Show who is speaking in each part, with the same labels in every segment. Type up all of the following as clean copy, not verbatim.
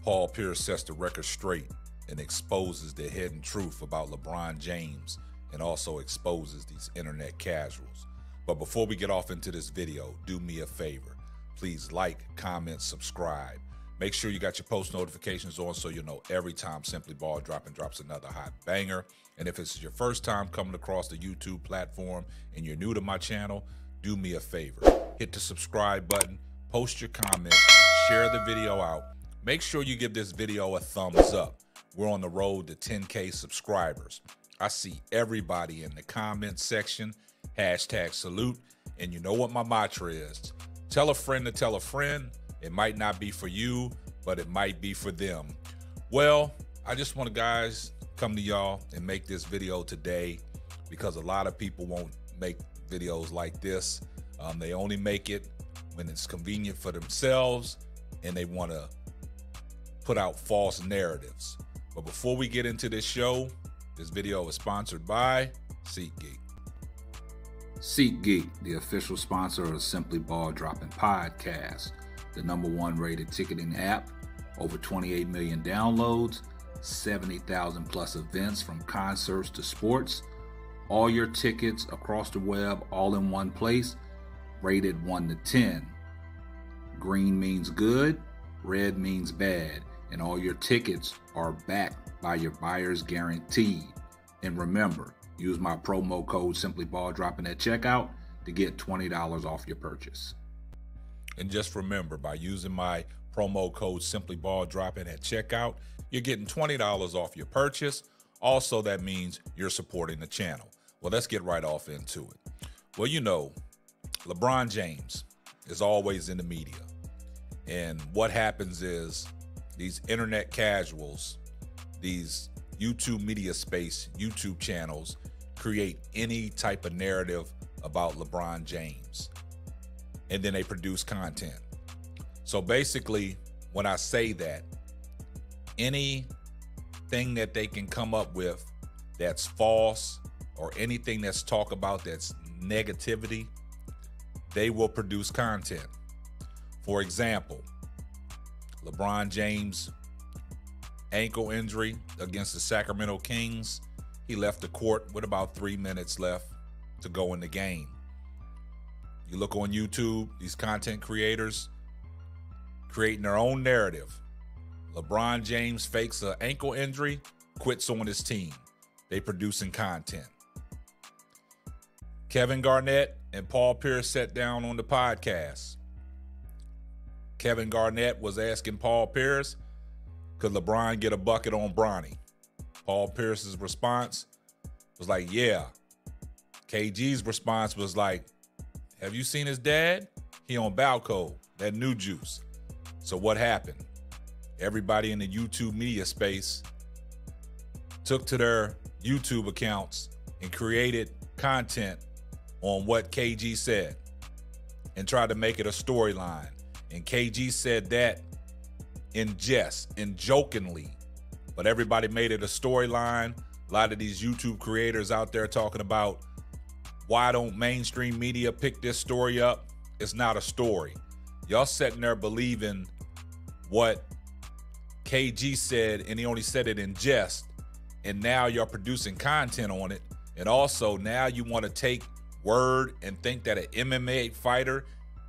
Speaker 1: Paul Pierce sets the record straight and exposes the hidden truth about LeBron James and also exposes these internet casuals. But before we get off into this video, do me a favor. Please like, comment, subscribe. Make sure you got your post notifications on so you'll know every time Simply Ball drops another hot banger. And if it's your first time coming across the YouTube platform and you're new to my channel, do me a favor. Hit the subscribe button, post your comments, share the video out. Make sure you give this video a thumbs up. We're on the road to 10K subscribers. I see everybody in the comment section, #salute. And you know what my mantra is. Tell a friend to tell a friend. It might not be for you, but it might be for them. Well, I just want to, guys, come to y'all and make this video today because a lot of people won't make videos like this. They only make it when it's convenient for themselves and they want to put out false narratives. But before we get into this show, this video is sponsored by SeatGeek.
Speaker 2: SeatGeek, the official sponsor of the Simply Ball Dropping Podcast, the #1 rated ticketing app, over 28 million downloads, 70,000 plus events from concerts to sports, all your tickets across the web all in one place, rated 1 to 10. Green means good, red means bad, and all your tickets are backed by your buyer's guarantee. And remember, use my promo code SimplyBallDropping at checkout to get $20 off your purchase.
Speaker 1: And just remember, by using my promo code SimplyBallDropping at checkout, you're getting $20 off your purchase. Also, that means you're supporting the channel. Well, let's get right off into it. Well, you know, LeBron James is always in the media. And what happens is these internet casuals, these YouTube media space, YouTube channels, create any type of narrative about LeBron James. And then they produce content. So basically, when I say that, anything that they can come up with that's false or anything that's talk about that's negativity, they will produce content. For example, LeBron James' ankle injury against the Sacramento Kings, he left the court with about 3 minutes left to go in the game. You look on YouTube, these content creators creating their own narrative. LeBron James fakes an ankle injury, quits on his team. They producing content. Kevin Garnett and Paul Pierce sat down on the podcast. Kevin Garnett was asking Paul Pierce, could LeBron get a bucket on Bronny? Paul Pierce's response was like, yeah. KG's response was like, have you seen his dad? He on Balco, that new juice. So what happened? Everybody in the YouTube media space took to their YouTube accounts and created content on what KG said and tried to make it a storyline. And KG said that in jest and jokingly, but everybody made it a storyline. A lot of these YouTube creators out there talking about, why don't mainstream media pick this story up? It's not a story. Y'all sitting there believing what KG said, and he only said it in jest. And now you're producing content on it. And also now you want to take word and think that an MMA fighter,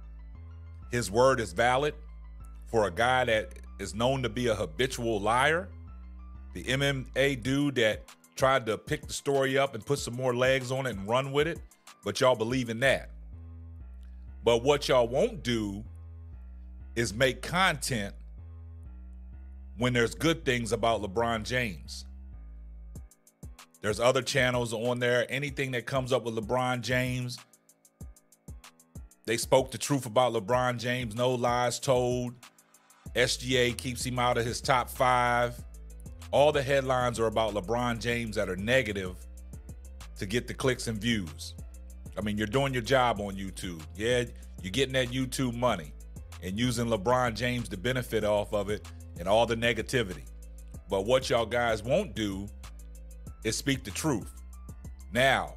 Speaker 1: his word is valid for a guy that is known to be a habitual liar. The MMA dude that tried to pick the story up and put some more legs on it and run with it, but y'all believe in that. But what y'all won't do is make content when there's good things about LeBron James. There's other channels on there. Anything that comes up with LeBron James, they spoke the truth about LeBron James, no lies told. SGA keeps him out of his top 5. All the headlines are about LeBron James that are negative to get the clicks and views. I mean, you're doing your job on YouTube. Yeah, you're getting that YouTube money and using LeBron James to benefit off of it and all the negativity. But what y'all guys won't do is speak the truth. Now,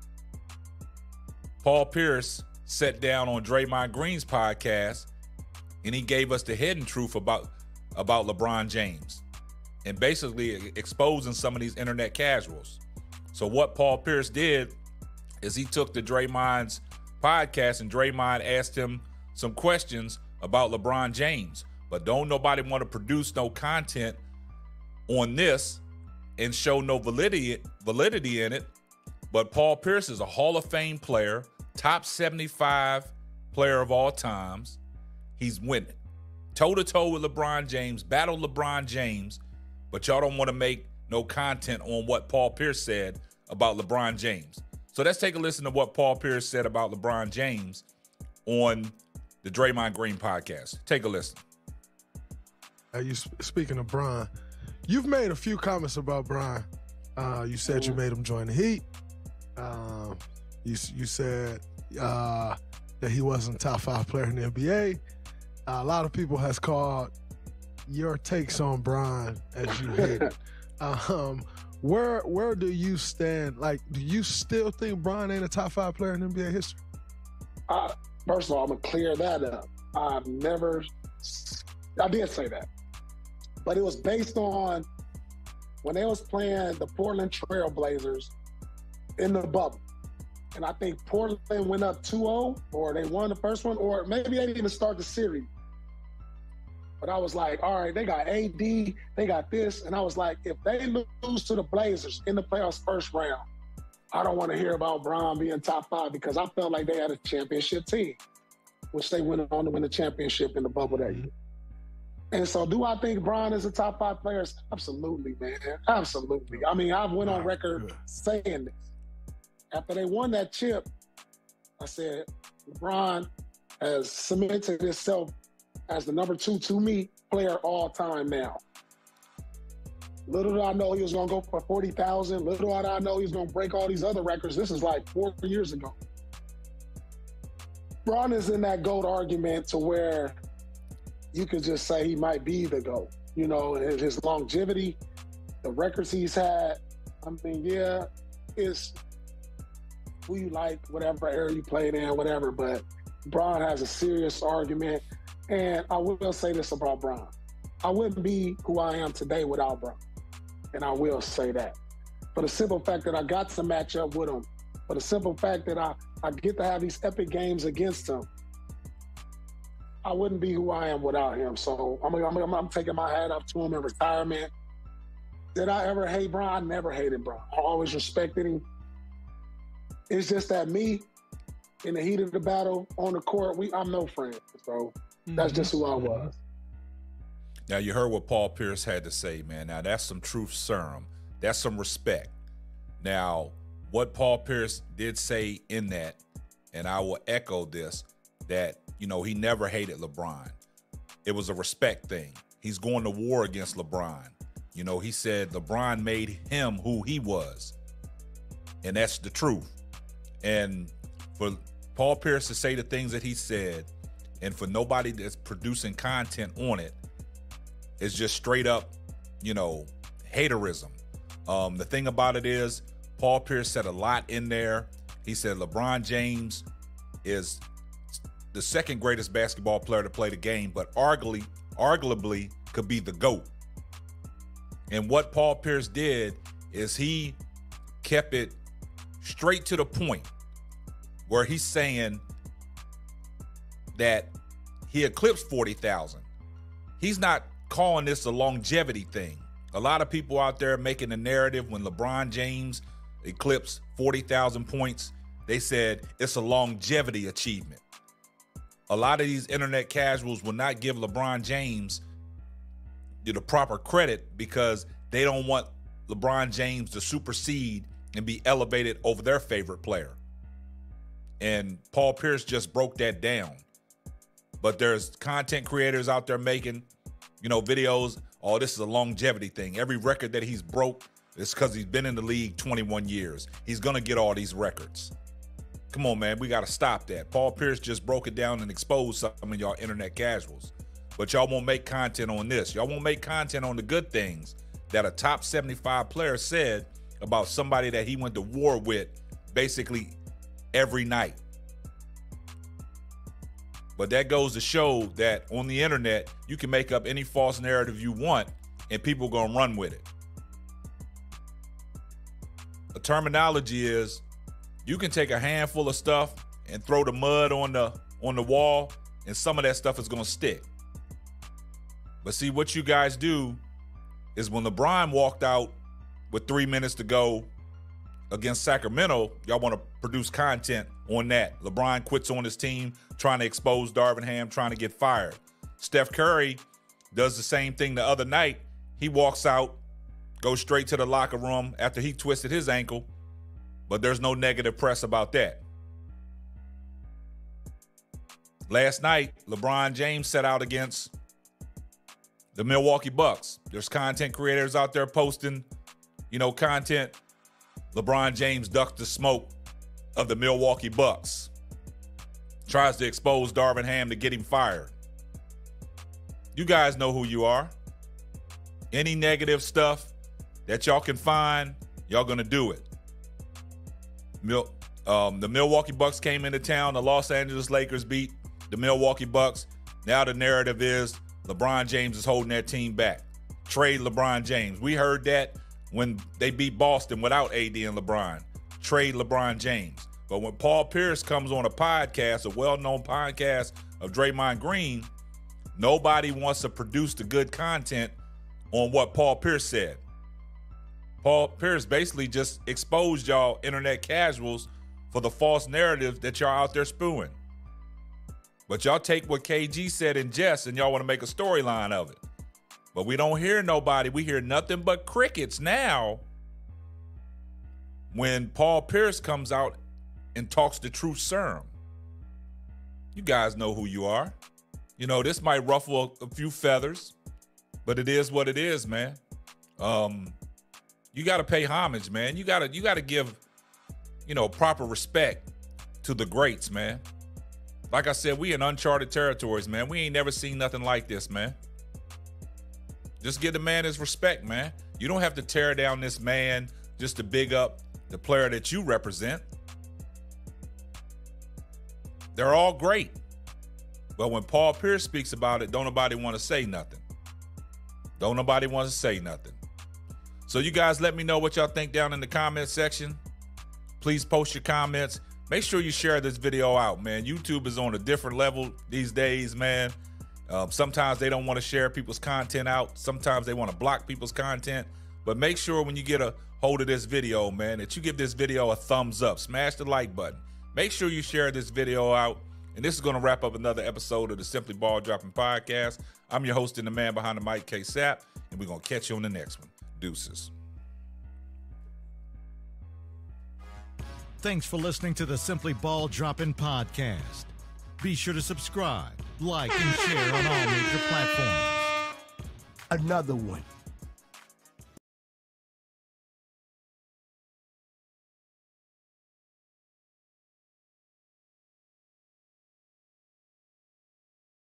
Speaker 1: Paul Pierce sat down on Draymond Green's podcast and he gave us the hidden truth about about LeBron James and basically exposing some of these internet casuals. So what Paul Pierce did is he took the Draymond's podcast and Draymond asked him some questions about LeBron James. But don't nobody want to produce no content on this and show no validity in it. But Paul Pierce is a Hall of Fame player, top 75 player of all times. He's winning toe-to-toe with LeBron James, battled LeBron James, but y'all don't want to make no content on what Paul Pierce said about LeBron James. So let's take a listen to what Paul Pierce said about LeBron James on the Draymond Green podcast. Take a listen.
Speaker 3: Speaking of Bron, you've made a few comments about Bron. You said you made him join the Heat. You said that he wasn't a top 5 player in the NBA. A lot of people has called your takes on Bron as you hate it. Where do you stand? Like, do you still think Bron ain't a top 5 player in NBA history?
Speaker 4: First of all, I'm gonna clear that up. I did say that, but it was based on when they was playing the Portland Trail Blazers in the bubble. And I think Portland went up 2-0, or they won the first one, or maybe they didn't even start the series. But I was like, all right, they got AD, they got this. And I was like, if they lose to the Blazers in the playoffs first round, I don't want to hear about Bron being top 5 because I felt like they had a championship team, which they went on to win the championship in the bubble that year. And so do I think Bron is a top 5 player? Absolutely, man. Absolutely. I mean, I've went on record saying this. After they won that chip, I said, LeBron has cemented himself as the number 2 to me player all time now. Little did I know he was going to go for 40,000. Little did I know he was going to break all these other records. This is like 4 years ago. Bron is in that GOAT argument to where you could just say he might be the GOAT. You know, his longevity, the records he's had. I mean, yeah, it's who you like, whatever era you played in, whatever. But Bron has a serious argument. And I will say this about Bron. I wouldn't be who I am today without Bron. And I will say that. For the simple fact that I got to match up with him. For the simple fact that I get to have these epic games against him. I wouldn't be who I am without him. So I'm taking my hat off to him in retirement. Did I ever hate Bron? I never hated Bron. I always respected him. It's just that me, in the heat of the battle, on the court, I'm no friend. So that's just who I was.
Speaker 1: Now, you heard what Paul Pierce had to say, man. Now, that's some truth serum. That's some respect. Now, what Paul Pierce did say in that, and I will echo this, that, you know, he never hated LeBron. It was a respect thing. He's going to war against LeBron. You know, he said LeBron made him who he was. And that's the truth. And for Paul Pierce to say the things that he said, and for nobody that's producing content on it, it's just straight up, you know, haterism. The thing about it is, Paul Pierce said a lot in there. He said LeBron James is the second greatest basketball player to play the game, but arguably could be the GOAT. And what Paul Pierce did is he kept it straight to the point where he's saying that he eclipsed 40,000. He's not calling this a longevity thing. A lot of people out there making a narrative when LeBron James eclipsed 40,000 points, they said it's a longevity achievement. A lot of these internet casuals will not give LeBron James the proper credit because they don't want LeBron James to supersede and be elevated over their favorite player. And Paul Pierce just broke that down. But there's content creators out there making, you know, videos. Oh, this is a longevity thing. Every record that he's broke is because he's been in the league 21 years. He's going to get all these records. Come on, man. We got to stop that. Paul Pierce just broke it down and exposed some of y'all internet casuals. But y'all won't make content on this. Y'all won't make content on the good things that a top 75 player said about somebody that he went to war with basically every night. But that goes to show that on the internet, you can make up any false narrative you want and people going to run with it. The terminology is you can take a handful of stuff and throw the mud on the wall, and some of that stuff is going to stick. But see, what you guys do is when LeBron walked out with 3 minutes to go against Sacramento, y'all want to produce content on that. LeBron quits on his team, trying to expose Darvin Ham, trying to get fired. Steph Curry does the same thing the other night. He walks out, goes straight to the locker room after he twisted his ankle, but there's no negative press about that. Last night, LeBron James set out against the Milwaukee Bucks. There's content creators out there posting, content. LeBron James ducked the smoke of the Milwaukee Bucks. Tries to expose Darvin Ham to get him fired. You guys know who you are. Any negative stuff that y'all can find, y'all gonna do it. The Milwaukee Bucks came into town. The Los Angeles Lakers beat the Milwaukee Bucks. Now the narrative is LeBron James is holding that team back. Trade LeBron James. We heard that when they beat Boston without AD and LeBron. Trade LeBron James. But when Paul Pierce comes on a podcast, a well-known podcast of Draymond Green, nobody wants to produce the good content on what Paul Pierce said. Paul Pierce basically just exposed y'all internet casuals for the false narrative that y'all out there spewing. But y'all take what KG said in jest and y'all want to make a storyline of it. But we don't hear nobody. We hear nothing but crickets now when Paul Pierce comes out and talks the truth serum. You guys know who you are. This might ruffle a few feathers, but it is what it is, man. You got to pay homage, man. You got to give, proper respect to the greats, man. Like I said, we in uncharted territories, man. We ain't never seen nothing like this, man. Just give the man his respect, man. You don't have to tear down this man just to big up the player that you represent. They're all great. But when Paul Pierce speaks about it, don't nobody want to say nothing. Don't nobody want to say nothing. So you guys let me know what y'all think down in the comment section. Please post your comments. Make sure you share this video out, man. YouTube is on a different level these days, man. Sometimes they don't want to share people's content out. Sometimes they want to block people's content. But make sure when you get a hold of this video, man, that you give this video a thumbs up. Smash the like button. Make sure you share this video out. And this is going to wrap up another episode of the Simply Ball Dropping Podcast. I'm your host and the man behind the mic, K-Sap, and we're going to catch you on the next one. Deuces.
Speaker 5: Thanks for listening to the Simply Ball Dropping Podcast. Be sure to subscribe, like, and share on all major platforms.
Speaker 6: Another one.